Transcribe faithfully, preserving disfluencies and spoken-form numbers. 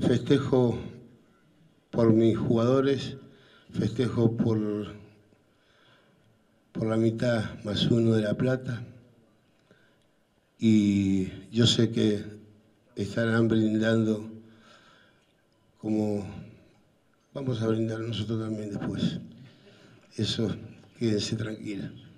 festejo por mis jugadores, festejo por, por la mitad más uno de La Plata, y yo sé que estarán brindando como vamos a brindar nosotros también después. Eso, quédense tranquilos.